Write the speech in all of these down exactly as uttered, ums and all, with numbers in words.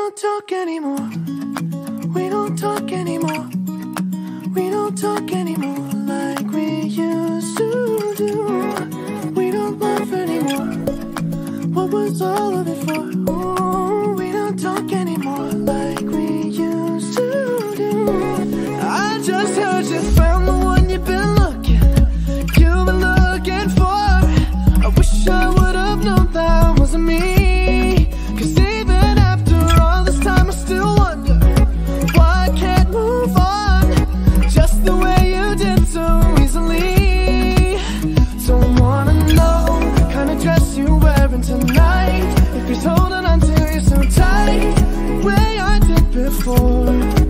don't talk anymore. We don't talk anymore. We don't talk anymore like we used to do. We don't laugh anymore. What was all of it for? Ooh, we don't talk anymore like we used to do. I just heard you found the one you've been looking, you've been looking for. I wish I would have known that wasn't me. Cause even after all this time I still wonder why I can't move on just the way you did so easily. Don't wanna know the kind of dress you're wearing tonight, if he's holding on to you so tight the way I did before.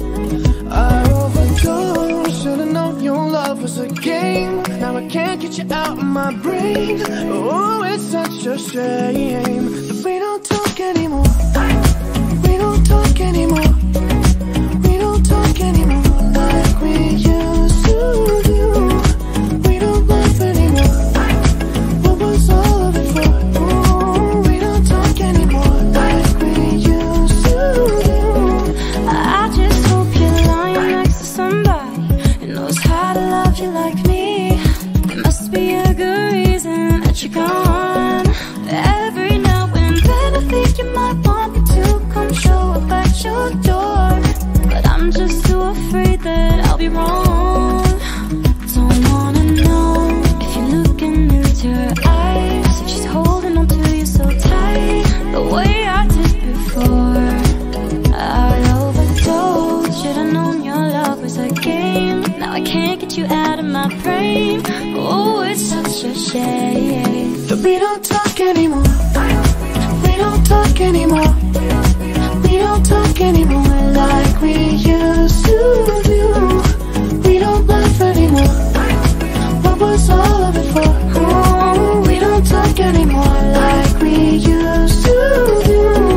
I overdosed, should've known your love was a game. Now I can't get you out of my brain. Oh, it's such a shame that we don't talk anymore. We don't talk anymore. We don't talk anymore like we used to do. We don't laugh anymore. What was all of it for? Ooh, we don't talk anymore like we used to do. I just hope you're lying next to somebody who knows how to love you like me. There must be a good reason that you're gone. Every now and then I think you might want me to come show up at your door, but I'm just too afraid that I'll be wrong. Don't wanna know if you're looking into her eyes, if she's holding on to you so tight the way I did before. I overdosed, should've known your love was a game. Now I can't get you out of my brain. Oh, it's such a shame that we don't talk anymore. We don't talk anymore. We don't talk anymore like we used to do. We don't laugh anymore. What was all of it for? Oh, we don't talk anymore like we used to do.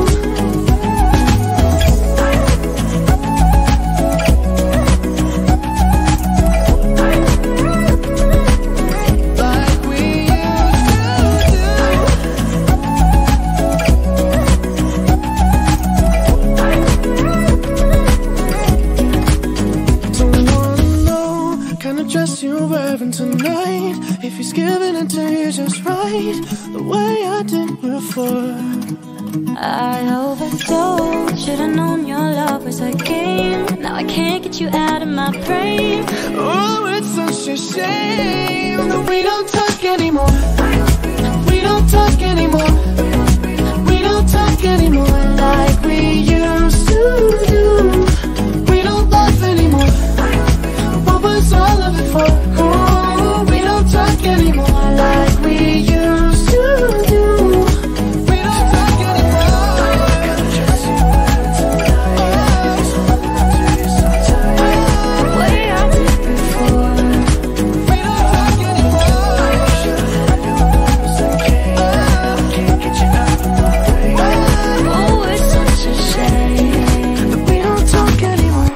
You're wearing tonight, if he's giving it to you just right the way I did before. I overdosed, should've known your love was a game. Now I can't get you out of my brain. Oh, it's such a shame that we don't talk anymore. We don't talk anymore. We don't talk anymore like we used to do. We don't laugh anymore. What was all of it for? Oh, we don't talk anymore like we used to do. We don't talk anymore. The way I did before. We don't talk anymore. Can't get you out of my brain. Oh, it's such a shame that we don't talk anymore.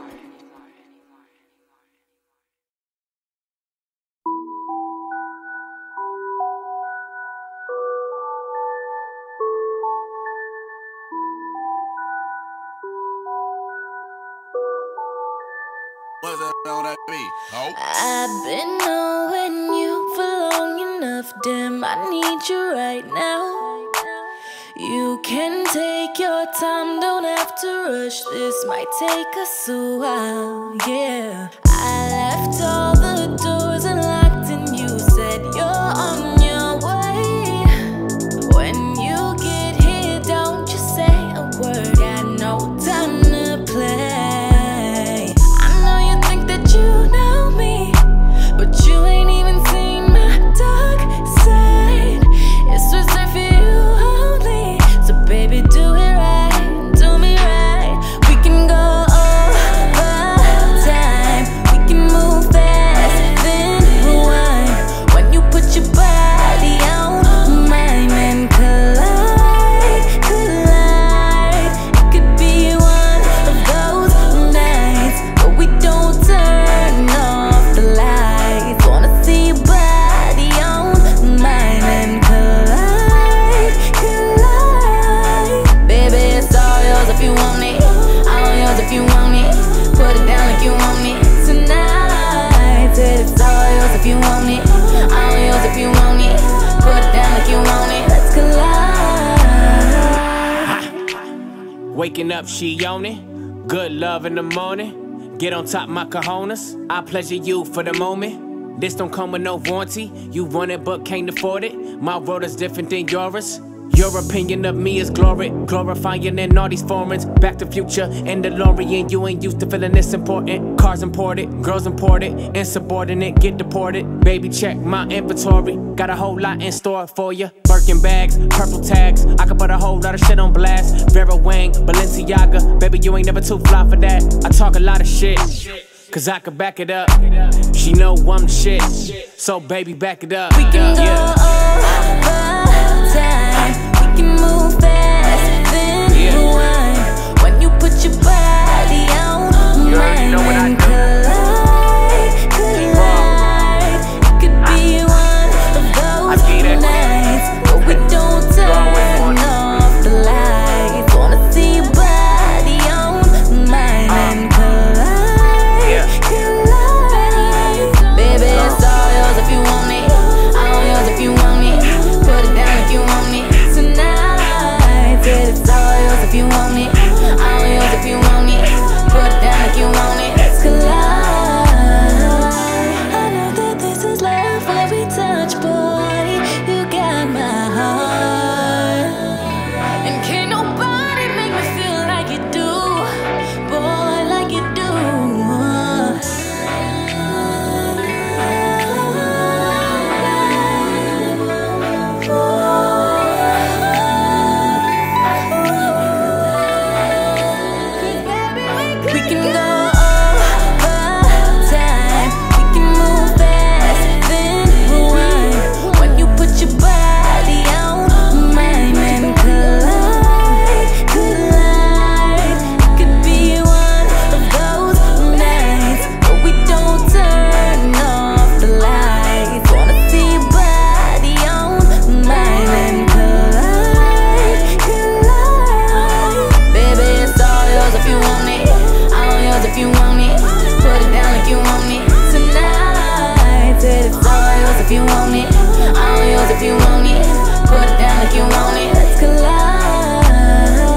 What's that on that beat? Oh. I've been knowing you for long enough, damn, I need you right now. You can take your time, don't have to rush, this might take us a while, yeah. I left all the doors unlocked and you said you're on your way. When you get here, don't you say a word, got no time to play. You know me, but you ain't even seen my dark side. It's reserved for you only, so baby do it right, do me right. We can go over time, we can move fast. Waking up, she on it. Good love in the morning. Get on top my cojones. I pleasure you for the moment. This don't come with no warranty. You want it but can't afford it. My world is different than yours. Your opinion of me is glory, glorifying in all these foreigns. Back to Future and DeLorean. You ain't used to feeling this important. Cars imported, girls imported, insubordinate, get deported. Baby, check my inventory. Got a whole lot in store for you. Birkin bags, purple tags. I could put a whole lot of shit on blast. Vera Wang, Balenciaga. Baby, you ain't never too fly for that. I talk a lot of shit, cause I could back it up. She know I'm the shit, so baby, back it up. We can go yeah. over time. We can move fast, then Yeah. rewind. When you put your body on You already mine know what I and do. collide, collide. It could be one of those I get it. nights, but we don't turn always want it. off the lights. Wanna see your body on mine and collide, Yeah. collide. Baby, it's all yours if you want it. All yours if you want it. Put it down if you want it tonight. Said it's all yours if you want it. All yours if you want it. Put it down if you want it. Let's collide. I know that this is love where we touch, boy. You got my heart, and can't nobody make me feel like you do, boy, like you do. We can go over time. We can move fast, then rewind. When you put your body on mine and collide, collide. It could be one of those nights, but we don't turn off the lights. Wanna see your body on mine and collide, collide. Baby, it's all yours if you want it. All yours if you want it. Put it down if you want it tonight. Said it's all yours if you want it. All yours if you want it. Put it down if you want it. Let's collide.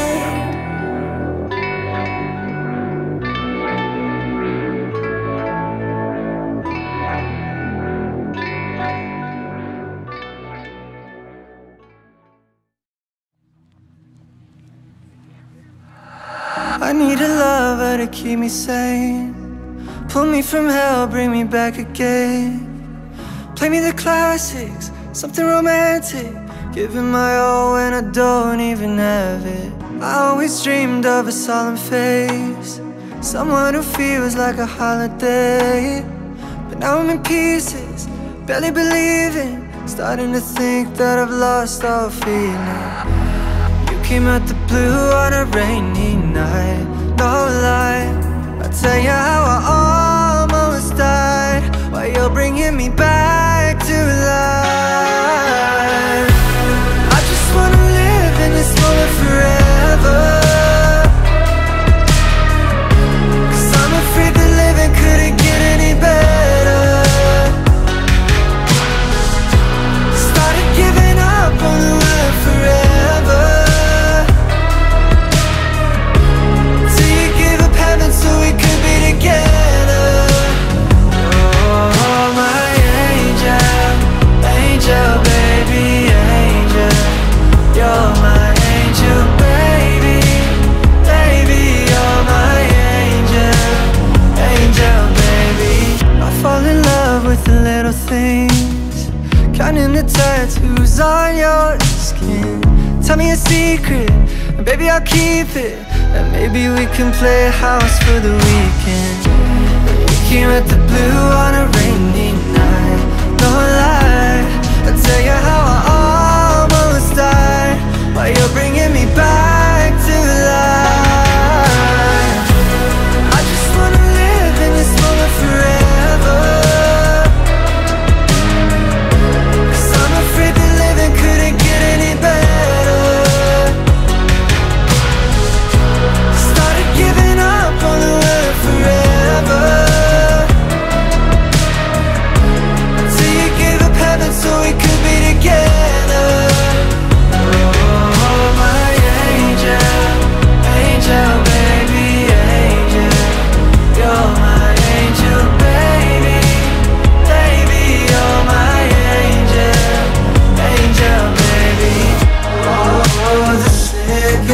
I need a lover to keep me sane. Pull me from hell, bring me back again. Play me the classics, something romantic. Giving my all when I don't even have it. I always dreamed of a solemn face, someone who feels like a holiday. But now I'm in pieces, barely believing. Starting to think that I've lost all feeling. You came out the blue on a rainy night, no lie. I'll tell you how I almost died, while you're bringing me back to life. I just wanna live in this moment forever, 'cause I'm afraid that living couldn't get any better. Started giving up on the word forever, so we could be together. Oh, my angel, angel, baby, angel. You're my angel, baby, baby. You're my angel, angel, baby. I fall in love with the little things, counting the tattoos on your skin. Tell me a secret, and baby, I'll keep it. And maybe we can play house for the weekend. We came at the blue on a rainy night, no lie. I'll tell you how I almost died, while you're bringing me back to life. I just wanna live in this moment forever, 'cause I'm afraid that living couldn't get any better. Started giving up on the word forever, till you gave up heaven so we could be together. Oh,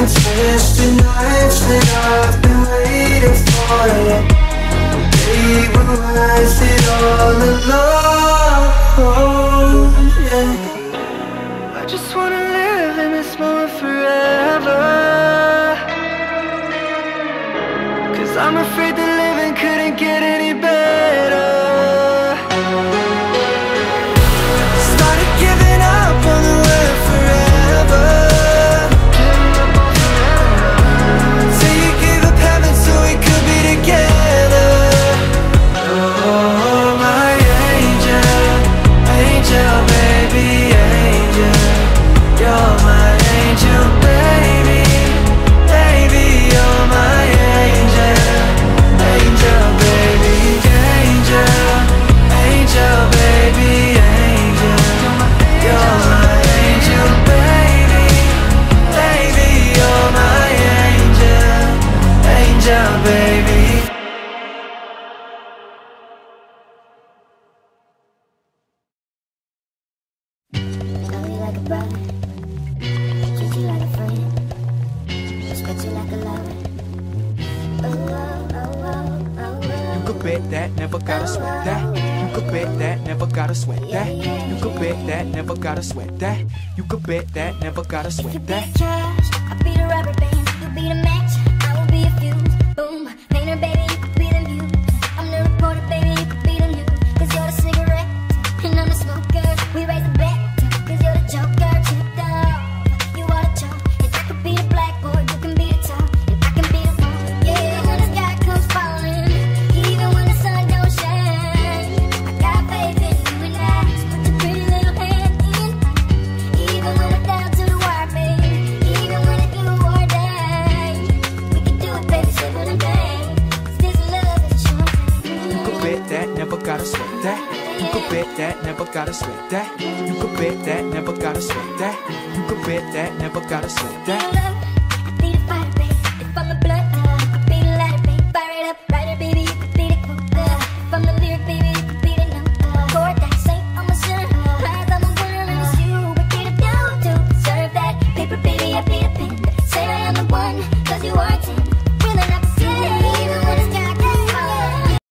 and twisted nights that I've been waiting for you. They were worth it all alone, yeah. I just wanna live in this moment forever, 'cause I'm afraid that living couldn't get any better. Started giving up on the word forever. Till you gave up heaven so we could be together. Oh, my angel, angel, baby, angel. You're my angel, baby, baby, you're my angel. Angel, baby, angel, angel, baby, angel. You're my angel, baby, baby, you're my angel. Angel, baby. Love you like a brother, treat you like a friend, respect you like a lover. Oh, oh, oh, oh, oh, oh. You could bet that, never gotta sweat that. You could bet that, never gotta sweat that. You could bet that, never gotta sweat that. You could bet that, never gotta If you sweat be that. the cash, I'll be the rubber band. You be the match, I will be a fuse. Boom, painter, baby, you could be the muse. I'm the reporter, baby, you could be the news. 'Cause you're the cigarette, and I'm the smoker. We raise the bet, 'cause you're the joker. Checked off, you are the chalk. And I could be the blackboard, you can be the top. And I can be the one, yeah, when the sky comes falling. Even when the sun don't shine, I got faith in you and I. Just put your pretty little hand in. Even when we're down to the wire, baby. Even when it's do or die, we can do it, baby, simple and plain. 'Cause this love is a sure thing. You could bet that, never gotta sweat that. You could bet that, never gotta sweat that. You could bet that, never gotta sweat that. You could bet that, never gotta sweat that. Love, I be the fighter, baby. If I'm the blood, uh, you could be the lighter, baby. Fire it up, writer, baby, you could be the quote. Uh, if I'm the lyric, baby, you could be the note. Uh, chord that saint on my shirt. Eyes on my wonder, and it's you. What can I do to deserve that? Paper, baby, I be the pen. Say I am the one, 'cause you are ten.